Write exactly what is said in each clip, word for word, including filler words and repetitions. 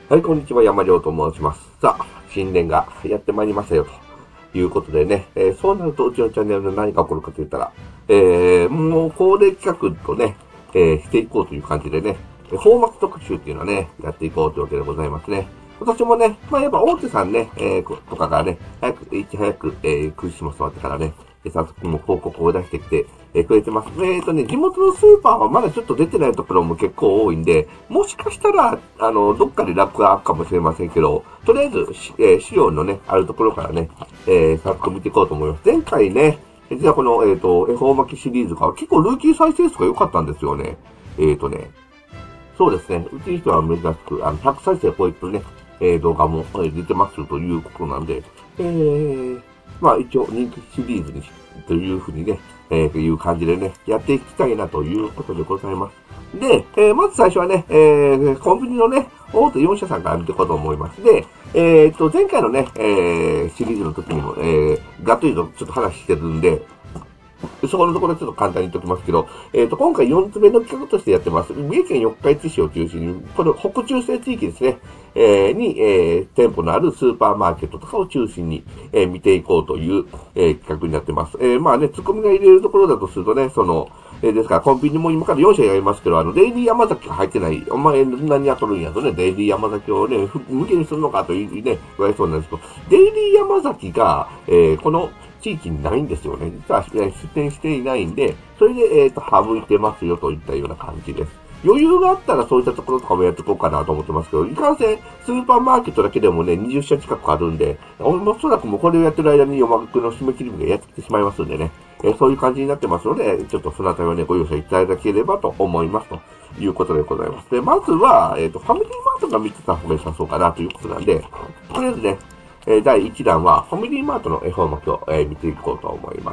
はい、こんにちは。山亮と申します。さあ、新年がやってまいりましたよ、ということでね、えー、そうなるとうちのチャンネルで何が起こるかと言ったら、えー、もう恒例企画とね、えー、していこうという感じでね、フォーマット特集っていうのをね、やっていこうというわけでございますね。今年もね、まあ、やっぱ大手さんね、えー、とかがね、早く、いち早く、えー、クリスマス終わってからね、早速も広告を出してきて、えー、くれてます。えっとね、地元のスーパーはまだちょっと出てないところも結構多いんで、もしかしたら、あの、どっかでラックがあるかもしれませんけど、とりあえず、えー、資料のね、あるところからね、えー、早速見ていこうと思います。前回ね、実はこの、えっと、恵方巻きシリーズが結構ルーキー再生数が良かったんですよね。えっとね、そうですね、うちの人は珍しく、あの、ひゃく再生超えてるね、えー、動画も、えー、出てますということなんで、えー、まあ一応人気シリーズにというふうにね、えー、いう感じでね、やっていきたいなということでございます。で、えー、まず最初はね、えー、コンビニのね、大手よん社さんから見ていこうと思います。で、えー、っと、前回のね、えー、シリーズの時にも、えー、がっつりとちょっと話してるんで、そこのところちょっと簡単に言っておきますけど、えっ、ー、と、今回よんつめの企画としてやってます。三重県四日市市を中心に、この北中西地域ですね、えー、に、えー、店舗のあるスーパーマーケットとかを中心に、えー、見ていこうという、えー、企画になってます。えー、まあね、ツッコミが入れるところだとするとね、その、えー、ですから、コンビニも今からよん社やりますけど、あの、デイリー山崎が入ってない、お前何やっとるんやとね、デイリー山崎をね、向けにするのかというね、言われそうなんですけど、デイリー山崎が、えー、この、地域にないんですよね。実は出店していないんで、それで、えっと、省いてますよといったような感じです。余裕があったらそういったところとかもやっていこうかなと思ってますけど、いかんせん、スーパーマーケットだけでもね、にじゅっ社近くあるんで、おそらくもうこれをやってる間に夜幕の締め切り日がやってきてしまいますんでね、えー、そういう感じになってますので、ちょっとそのあたりはね、ご容赦いただければと思いますということでございます。で、まずは、えっと、ファミリーマートが見てた方が良さそうかなということなんで、とりあえずね、えー、だいいち弾は、ファミリーマートの恵方巻きを、えー、見ていこうと思います。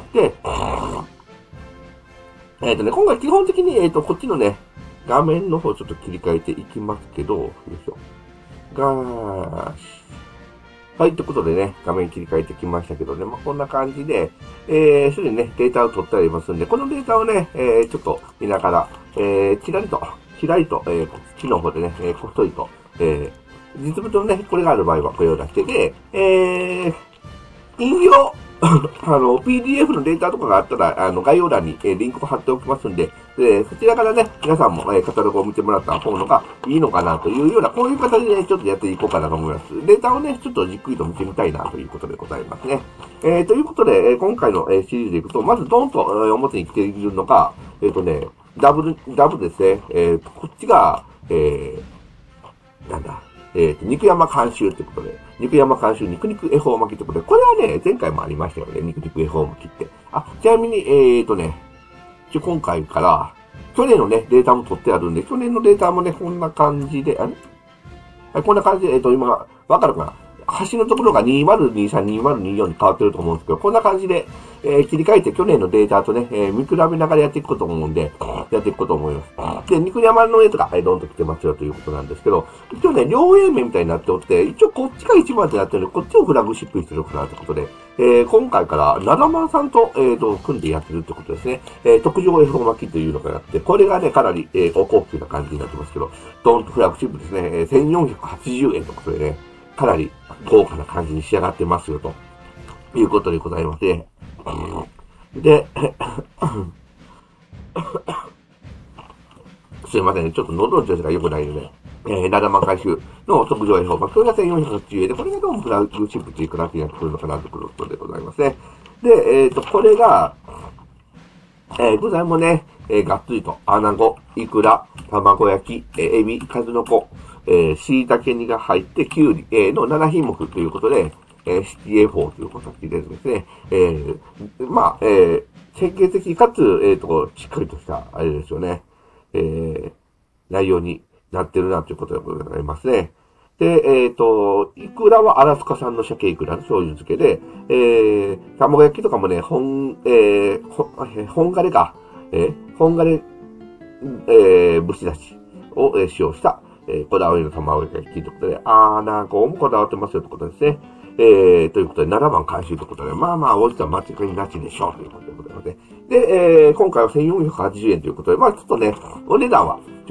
で、えっ、ー、とね、今回基本的に、えっ、ー、と、こっちのね、画面の方ちょっと切り替えていきますけど、よいしょ。がーし。はい、ということでね、画面切り替えてきましたけどね、まあ、こんな感じで、えー、すでにね、データを取ってありますんで、このデータをね、えー、ちょっと見ながら、えー、ちらりと、ちらりと、えー、木の方でね、えー、こっそりと、えー、実物のね、これがある場合はこれを出してで、えー、引用あの、ピーディーエフ のデータとかがあったら、あの、概要欄に、えー、リンクを貼っておきますんで、で、そちらからね、皆さんも、えー、カタログを見てもらった方のがいいのかなというような、こういう形でね、ちょっとやっていこうかなと思います。データをね、ちょっとじっくりと見てみたいなということでございますね。えー、ということで、えー、今回の、えー、シリーズでいくと、まずドンと、えー、表に来ているのが、えっ、ー、とね、ダブル、ダブルですね。えー、こっちが、えー、なんだ、えっ、ー、と、肉山監修ってことで、肉山監修肉肉恵方巻きってことで、これはね、前回もありましたよね、肉肉恵方巻きって。あ、ちなみに、えっ、ー、とね、今回から、去年のね、データも取ってあるんで、去年のデータもね、こんな感じで、あれはい、こんな感じで、えっ、ー、と、今、わかるかな端のところがにせんにじゅうさん、にせんにじゅうよんに変わってると思うんですけど、こんな感じで、えー、切り替えて去年のデータとね、えー、見比べながらやっていくと思うんで、やっていくと思います。で、肉山のやつが、はい、どんと来てますよということなんですけど、一応ね、両 A 面みたいになっておって、一応こっちが一番ってなってるので、こっちをフラグシップにしてるかなということで、えー、今回から、ななまんさんと、えー、と、組んでやってるってことですね。えー、特上恵方巻きというのがあって、これがね、かなり、えー、高級な感じになってますけど、ドンとフラグシップですね、えー、せんよんひゃくはちじゅうえんということでね、かなり豪華な感じに仕上がってますよ、ということでございまして。で、すいませんね、ちょっと喉の調子が良くないので、えー、ななまん回収の特上恵方巻き、これがせんよんひゃくはちじゅうえんで、これがどうもフラグシップという形になってくるのかなということでございますね。で、えっ、ー、と、これが、えー、具材もね、えー、がっつりと、穴子、イクラ、卵焼き、えー、エビ、数の子、えー、椎茸煮が入って、きゅうり、えー、のなな品目ということで、えー、シティエフォーという形でですね、えー、まあ、えー、典型的かつ、えっ、ー、と、しっかりとした、あれですよね、えー、内容になってるなということでございますね。で、えっ、ー、と、イクラはアラスカ産の鮭イクラの醤油漬けで、えー、卵焼きとかもね、本、えー、ほ、本枯れか、えー、本枯れ、えー、ぶし出しを、えー、使用した、えー、こだわりの卵焼きということで、あー、なんか、もこだわってますよということですね。えー、ということで、ななまん回収ということで、まあまあ、おじさん間違いなしでしょうということでございますね。で、えー、今回はせんよんひゃくはちじゅうえんということで、まあちょっとね、お値段は、ちょっと、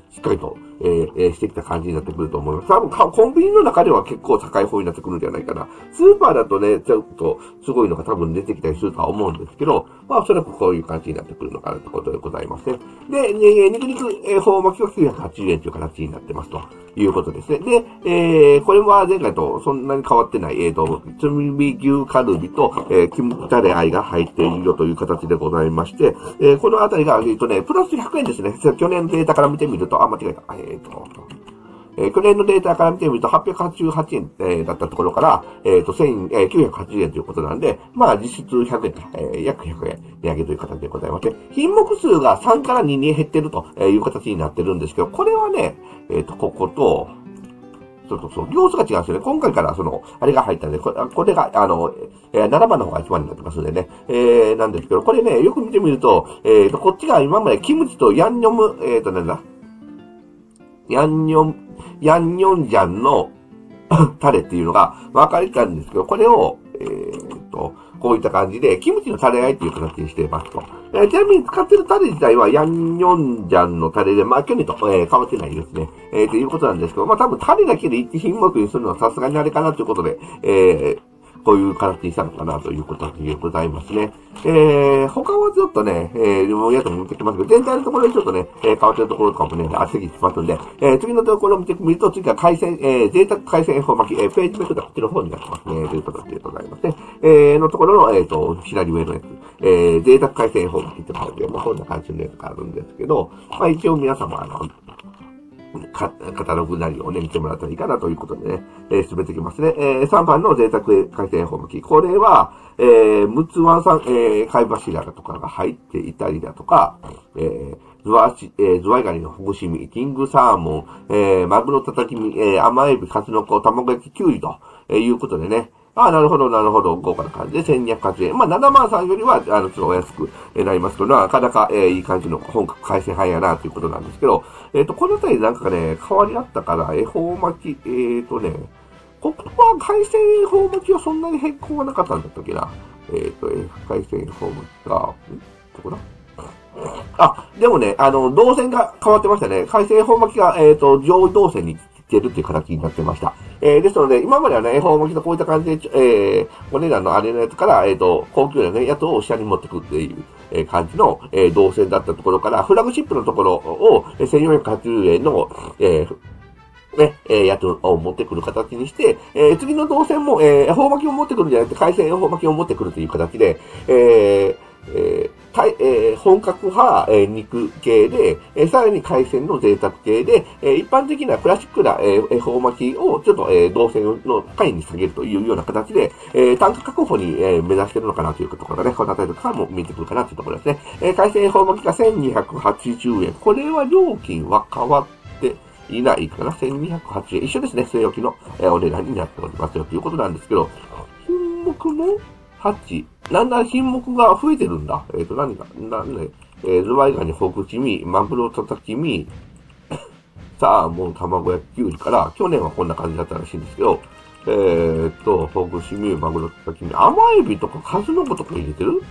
しっかりと、えーえー、してきた感じになってくると思います。多分、コンビニの中では結構高い方になってくるんじゃないかな。スーパーだとね、ちょっとすごいのが多分出てきたりするとは思うんですけど、まあ、おそらくこういう感じになってくるのかなということでございますね。で、ね、肉肉、えー、方巻きはきゅうひゃくはちじゅうえんという形になってますということですね。で、えー、これは前回とそんなに変わってない、えーと、炭火牛カルビと、えー、キムタレアイが入っているよという形でございまして、えー、このあたりが、えーとね、プラスひゃくえんですね。去年のデータから見てみると、あ、間違えた。えーと、えー、去年のデータから見てみるとはっぴゃくはちじゅうはちえん、えー、だったところから、えっ、ー、と、せん、えー、きゅうひゃくはちじゅうえんということなんで、まあ、実質ひゃくえん、えー、約ひゃくえん値上げという形でございまして、品目数がさんからにに減ってるという形になってるんですけど、これはね、えっ、ー、と、ここと、そうそうそう、行数が違うんですよね。今回からその、あれが入ったんで、これこれが、あの、えー、ななばんの方がいちばんになってますんでね。えー、なんですけど、これね、よく見てみると、えっ、ー、と、こっちが今までキムチとヤンニョム、えっ、ー、と、なんだヤンニョム、ヤンニョンジャンのタレっていうのが分かれたんですけど、これを、えー、と、こういった感じで、キムチのタレあいっていう形にしていますと。えー、ちなみに使ってるタレ自体はヤンニョンジャンのタレで、まあ、去年と、えー、変わってないですね。えー、ということなんですけど、まあ、多分タレだけで一品目にするのはさすがにあれかなということで、えー、こういう形にしたのかなということでございますね。えー、他はちょっとね、えー、もうやつも見てきますけど、全体のところでちょっとね、えー、変わってるところとかもね、あってきますんで、えー、次のところを見てみると、次は海鮮、えー、贅沢海鮮恵方巻き、えー、ページメクダこっちの方になってますね、ということでございますね。えー、のところの、えっ、ー、と、左上のやつ、えー、贅沢海鮮恵方巻きってことで、まあ、こんな感じのやつがあるんですけど、まあ、一応皆様、あの、カタログなりをね、見てもらったらいいかなということでね、えー、進めていきますね。えー、さんばんの贅沢海鮮恵方巻き。これは、えー、ムツワンさん、えー、貝柱とかが入っていたりだとか、えー、ズワシ、えー、ズワイガニのほぐし身、キングサーモン、えー、マグロ叩き身、えー、甘エビ、カツノコ、卵焼き、キュウリと、えー、いうことでね、ああ、なるほど、なるほど。豪華な感じでせんにひゃくはちじゅうえん。まあ、ななまんさんよりは、あの、ちょっとお安くなりますけど、なかなか、えー、いい感じの本格海鮮派やな、ということなんですけど、えっ、ー、と、このあたりなんかね、変わりあったから、恵方巻き、えっ、ー、とね、ここは海鮮恵方巻きはそんなに変更はなかったんだったっけな。えっ、ー、と、海鮮恵方巻きが、んどこだあ、でもね、あの、動線が変わってましたね。海鮮恵方巻きが、えっ、ー、と、上位動線にてるっていう形になってました。えー、ですので、今まではね、恵方巻きとこういった感じで、えー、お値段のあれのやつから、えっ、ー、と、高級なね、やつを下に持ってくっていう、えー、感じの、えー、動線だったところから、フラグシップのところを、せんよんひゃくはちじゅうえんの、えー、ね、えー、やつを持ってくる形にして、えー、次の動線も、えー、恵方巻きを持ってくるんじゃなくて、海鮮恵方巻きを持ってくるという形で、えー、えーえー、本格派、えー、肉系で、えー、さらに海鮮の贅沢系で、えー、一般的なクラシックな、えー、恵方巻きをちょっと、えー、動線の下位に下げるというような形で、えー、単価確保に、えー、目指しているのかなというところがね、このあたりとかも見えてくるかなというところですね。えー、海鮮恵方巻きがせんにひゃくはちじゅうえん。これは料金は変わっていないかな。せんにひゃくはちじゅうえん。一緒ですね。据え置きの、えー、お値段になっておりますよということなんですけど、品目もはち。なんだ品目が増えてるんだ。えっ、ー、と、何か、なんで、えー、ズワイガニ、ほぐし身、マグロ叩き身、サーモン、卵焼き、きゅうりから、去年はこんな感じだったらしいんですけど、えー、っと、ほぐし身、マグロ叩き身、甘エビとかカズノコとか入れてる？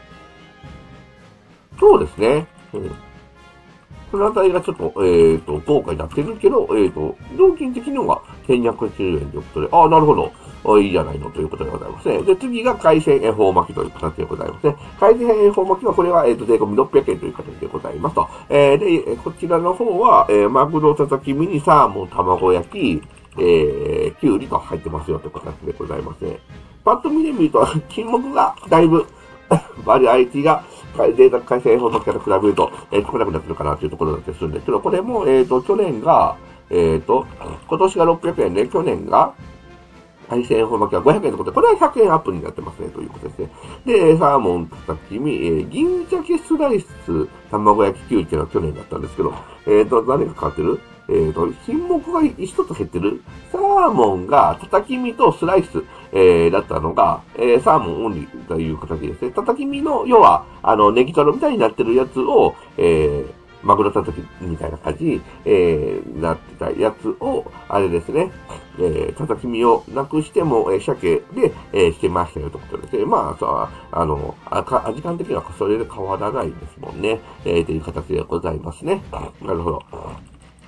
そうですね。うん。このあたりがちょっと、えっ、ー、と、豪華になってるけど、えっ、ー、と、料金的にはせんにひゃくはちじゅうえんということで、ああ、なるほど。いいじゃないのということでございますね。で、次が海鮮恵方巻きという形でございますね。海鮮恵方巻きはこれは、えっ、ー、と、税込みろっぴゃくえんという形でございますと。えー、で、こちらの方は、えー、マグロ叩き身にサーモン、卵焼き、えー、きゅうりと入ってますよという形でございますね。パッと見てみると、金目がだいぶ、バリアイティが、贅沢海鮮恵方巻きから比べると、えー、少なくなってるかなというところだったりするんですけど、これも、えっ、ー、と、去年が、えっ、ー、と、今年がろっぴゃくえんで、去年が、海鮮恵方巻きはごひゃくえんということで、これはひゃくえんアップになってますね、ということですね。で、サーモン、叩き身、えー、銀鮭スライス、卵焼ききゅうりっていうのは去年だったんですけど、えっ、ー、と、何が変わってる？えっ、ー、と、品目が一つ減ってる？サーモンが叩き身とスライス、えー、だったのが、えー、サーモンオンリーという形ですね。叩き身の、要は、あの、ネギトロみたいになってるやつを、えー、マグロ叩きみたいな感じに、えー、なってたやつを、あれですね、えー、叩き身をなくしても、えー、鮭で、えー、してましたよということで、まあ、さあ、あの、あ味感的にはそれで変わらないですもんね。えー、という形でございますね。なるほど。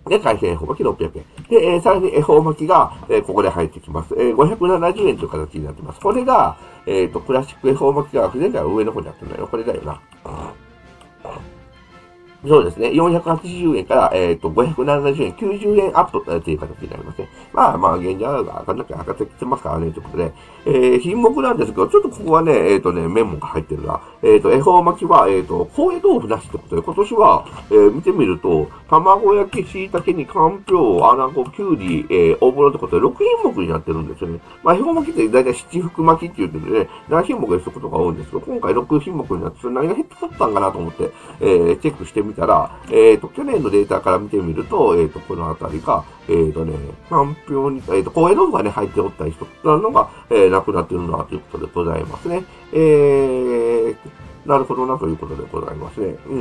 で、海鮮恵方巻きろっぴゃくえん。で、えー、さらに恵方巻きが、えー、ここで入ってきます。えー、ごひゃくななじゅうえんという形になってます。これが、えっと、プラスチック恵方巻きが、前回は上の方にあったんだよ。これだよな。そうですね。よんひゃくはちじゅうえんから、えっと、ごひゃくななじゅうえん、きゅうじゅうえんアップという形になりますね。まあまあ、現状は上がんなきゃ上がってきてますからね、ということで。えー、品目なんですけど、ちょっとここはね、えっとね、メモが入ってるな。えっと、恵方巻きは、えっと、高野豆腐なしってことで、今年は、えー、見てみると、卵焼き、椎茸に、かんぴょう、穴子、きゅうり、えー、大物ってことで、ろくひんもくになってるんですよね。まあ、恵方巻きって大体七福巻きって言ってるね、ななひんもくですることが多いんですけど、今回ろくひんもくになって、それ何が減って取ったんかなと思って、えー、チェックしてみたら、えーえっと、去年のデータから見てみると、えっと、このあたりが、えっとね、かんぴょうに、えっと、高野豆腐がね、入っておったりとなのが、えー、なくなっているな、ということでございますね。えー、なるほどな、ということでございますね。うん。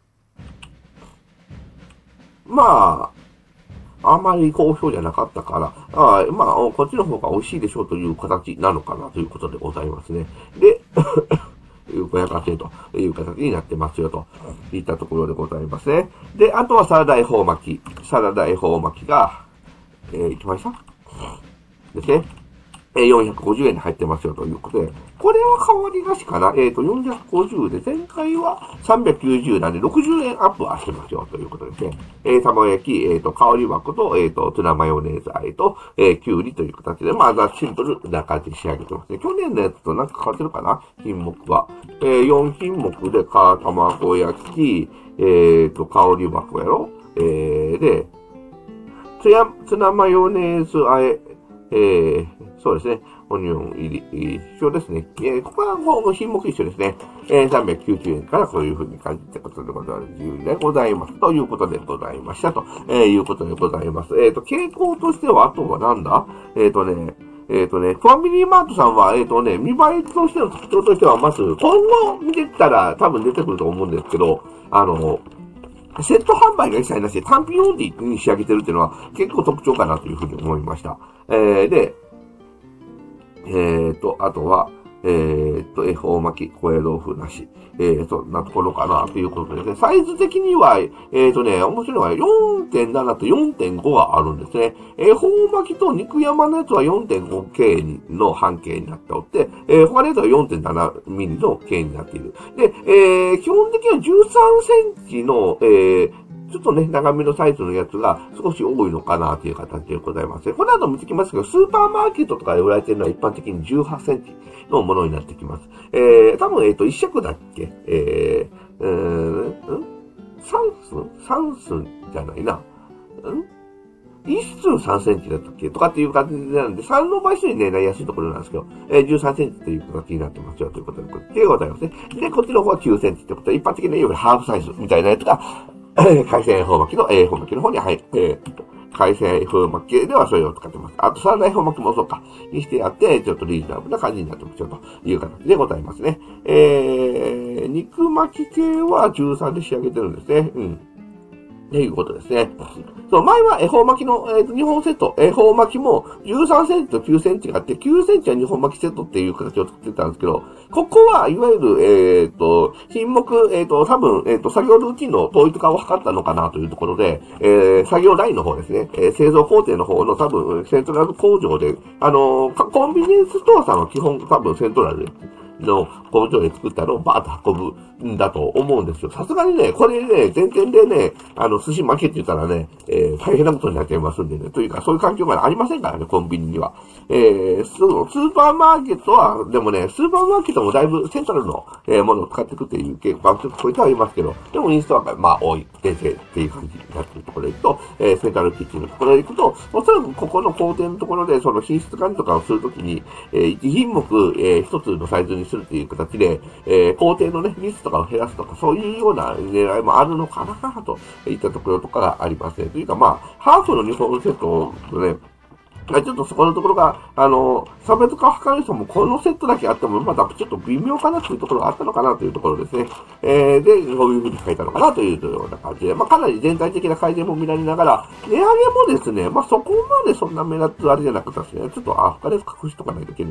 まあ、あまり好評じゃなかったから、あまあ、こっちの方が美味しいでしょうという形なのかな、ということでございますね。で、ごひゃくはちえんという形になってますよといったところでございますね。で、あとはサラダ恵方巻き。サラダ恵方巻きが、えー、いきましたですね。えー、よんひゃくごじゅうえんで入ってますよということで、これは変わりなしかな。えっと、よんひゃくごじゅうで、前回はさんびゃくきゅうじゅうなんでろくじゅうえんアップはしてますよということですね。えー、卵焼き、えっと、香り箱と、えっと、ツナマヨネーズあえと、えー、きゅうりという形で、まあ、シンプルな感じで仕上げてますね。去年のやつとなんか変わってるかな品目は。えー、よんひんもくで、か、卵焼き、えっと、香り箱やろえー、で、ツヤ、ツナマヨネーズあえ、えー、そうですね。オニオン入り、一緒ですね。えー、ここはもう品目一緒ですね。えー、さんびゃくきゅうじゅうえんからこういう風に感じたことでございます。ということでございました。と、えー、いうことでございます。えっと、傾向としては、あとはなんだえっとね、えっとね、ファミリーマートさんは、えっとね、見栄えとしての特徴としては、まず、今後見てたら多分出てくると思うんですけど、あの、セット販売が一切なしで単品オンリーに仕上げてるっていうのは結構特徴かなというふうに思いました。えー、で、えーと、あとは、えーと、恵方巻き、高野豆腐なし。えー、そんなところかな、ということでね。サイズ的には、えーとね、面白いのは よんてんなな と よんてんご があるんですね。恵方巻きと肉山のやつは よんてんごケー の半径になっておって、えー、他のやつは よんてんななミリ の径になっている。で、えー、基本的にはじゅうさんセンチの、えー、ちょっとね、長めのサイズのやつが少し多いのかなという形でございます。この後見てきますけど、スーパーマーケットとかで売られているのは一般的にじゅうはちセンチのものになってきます。えー、多分、えっと、一尺だっけえー、えー、ん三寸三寸じゃないな。ん一寸さんセンチだったっけとかっていう感じなんで、さんの倍数にね、なりやすいところなんですけど、えー、じゅうさんセンチという形になってますよということでございますね。で、こっちの方はきゅうセンチってことで、一般的なよりハーフサイズみたいなやつが、海鮮恵方巻きの恵方巻きの方に入って、海鮮恵方巻きではそれを使ってます。あと、サラダ恵方巻きもそうか、にしてやって、ちょっとリーズナブルな感じになってますよという形でございますね。えー、肉巻き系はじゅうさんで仕上げてるんですね。うん。ということですね。そう、前は恵方巻きの、えっと、にほんセット、恵方巻きもじゅうさんセンチときゅうセンチがあって、きゅうセンチはにほん巻きセットっていう形を作ってたんですけど、ここはいわゆる、えっと、品目、えっと、多分、えっと、作業ルーティンの統一化を図ったのかなというところで、えー、作業ラインの方ですね、えー、製造工程の方の多分、セントラル工場で、あのー、コンビニエンスストアさんは基本多分セントラルで、の工場で作ったのをバーッと運ぶんだと思うんですよ。さすがにね、これね、全店でね、あの、寿司巻けって言ったらね、えー、大変なことになっちゃいますんでね。というか、そういう環境がありませんからね、コンビニには。えー、その、スーパーマーケットは、でもね、スーパーマーケットもだいぶセントラルの、えー、ものを使っていくっていう傾向がちょっとこういったありますけど、でもインストアが、まあ、多い、先生っていう感じになっているところでいくと、えー、セントラルキッチンのところでいくと、おそらくここの工程のところで、その品質管理とかをするときに、えー、一品目、えー、一つのサイズにするという形で、えー、工程のね、ミスとかを減らすとか、そういうような狙いもあるのかなといったところとかがありますね。というか、まあ、ハーフのにほんセットのね、ちょっとそこのところが、あの、差別化を図る人もこのセットだけあっても、まだちょっと微妙かなというところがあったのかなというところですね。えー、で、こういう風に書いたのかなというような感じで、まあ、かなり全体的な改善も見られながら、値上げもですね、まあ、そこまでそんな目立つあれじゃなかったですね。ちょっと、あ、他で隠しとかないといけないな。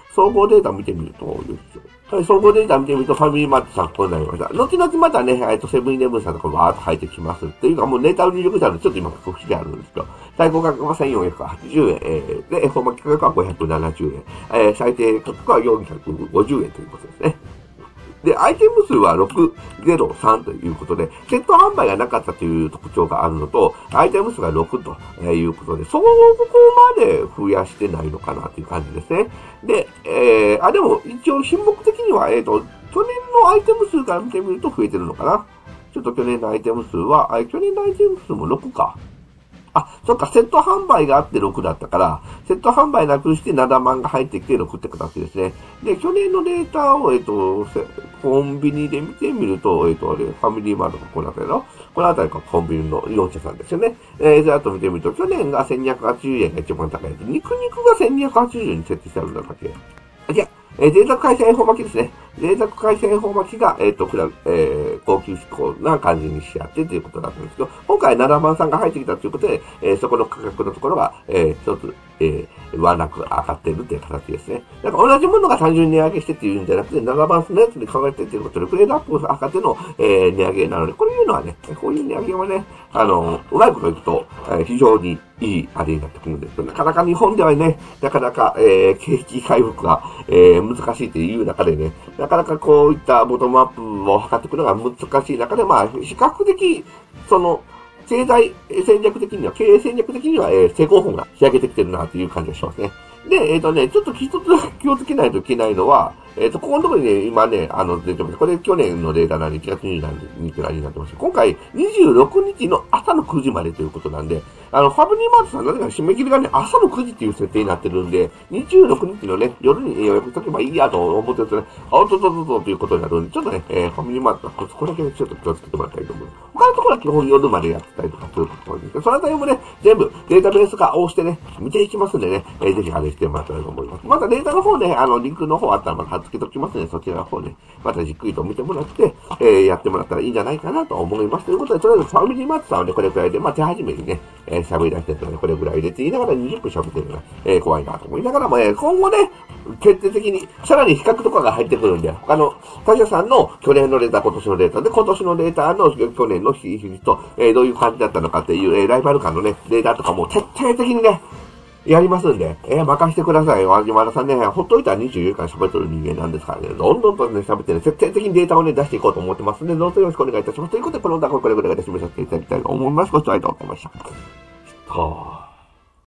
総合データ見てみると、はい、総合データ見てみると、ファミリーマート参考になりました。後々またね、えっと、セブンイレブンさんとかわーっと入ってきます。っていうか、もうネタ入力したので、ちょっと今、告知であるんですけど、最高価格はせんよんひゃくはちじゅうえん、えー、で、恵方巻き価格はごひゃくななじゅうえん、えー、最低価格はよんひゃくごじゅうえんということですね。で、アイテム数はろくゼロさんということで、セット販売がなかったという特徴があるのと、アイテム数がろくということで、そこまで増やしてないのかなという感じですね。で、えー、あ、でも一応品目的には、えっと、去年のアイテム数から見てみると増えてるのかな。ちょっと去年のアイテム数は、あ、去年のアイテム数もろくか。あ、そっか、セット販売があってろくだったから、セット販売なくしてななまんが入ってきてろくって形ですね。で、去年のデータを、えっと、コンビニで見てみると、えっと、あれ、ファミリーマートがこのあたりの、このあたりがコンビニのよん社さんですよね。えー、じゃあ、あと見てみると、去年がせんにひゃくはちじゅうえんが一番高いやつ。肉肉がせんにひゃくはちじゅうえんに設定してあるんだったっけ？あ、じゃあ、えー、贅沢海鮮恵方巻きですね。贅沢海鮮恵方巻きが、えっ、ー、と、くら、えー、高級志向な感じにしちゃってということだったんですけど、今回ななまんさんが入ってきたということで、えー、そこの価格のところが、えー、一つ、えー、ワンランク上がってるっていう形ですね。だから同じものが単純に値上げしてっていうんじゃなくて、ななまんのやつで考えてっていうことで、グレードアップを測っての、えー、値上げなので、こういうのはね、こういう値上げはね、あの、うまいこといくと、えー、非常にいいあれになってくるんですけど、なかなか日本ではね、なかなか、えー、景気回復が、えー、難しいという中でね、なかなかこういったボトムアップを測っていくのが難しい中で、まあ、比較的、その、経済戦略的には、経営戦略的には、えー、成功法が仕上げてきてるなという感じがしますね。で、えっ、ー、とね、ちょっと一つ気をつけないといけないのは、えっ、ー、と、ここのところにね、今ね、あの、出てます。これ去年のデータなんでいちがつにじゅうさんにちになってます。今回にじゅうろくにちの朝のくじまでということなんで、あの、ファブリーマートさんなぜか締め切りがね、朝のくじっていう設定になってるんで、にじゅうろくにちのね、夜に予約しとけばいいやと思ってるとね、あおっとっとっとっとということになるんで、ちょっとね、えー、ファブリーマートさん、これだけね、ちょっと気をつけてもらいたいと思います。他のところは基本夜までやってたりとかするところですけど、そのあたりもね、全部データベース化をしてね、見ていきますんでね、えー、ぜひあれしてもらったらと思います。またデータの方ね、あの、リンクの方あったらまた貼っ付けときますので、そちらの方ね、またじっくりと見てもらって、えー、やってもらったらいいんじゃないかなと思います。ということで、とりあえずファミリーマートさんはね、これくらいで、まあ手始めにね、えー、喋り出してるので、これぐらい入れて言いながらにじゅっぷん喋ってるのが、えー、怖いなと思いながらも、えー、今後ね、決定的に、さらに比較とかが入ってくるんで、他の他社さんの去年のデータ、今年のデータで、今年のデータの去年の比率と、えー、どういう感じだったのかっていう、えー、ライバル間のね、データとかも徹底的にね、やりますんで、えー、任してください。和島田さんね、ほっといたらにじゅうよじかん喋ってる人間なんですからね、どんどんとね、喋ってね、徹底的にデータをね、出していこうと思ってますんで、どうぞよろしくお願いいたします。ということで、この動画これぐらいで締めさせていただきたいと思います。ご視聴ありがとうございました。はぁ。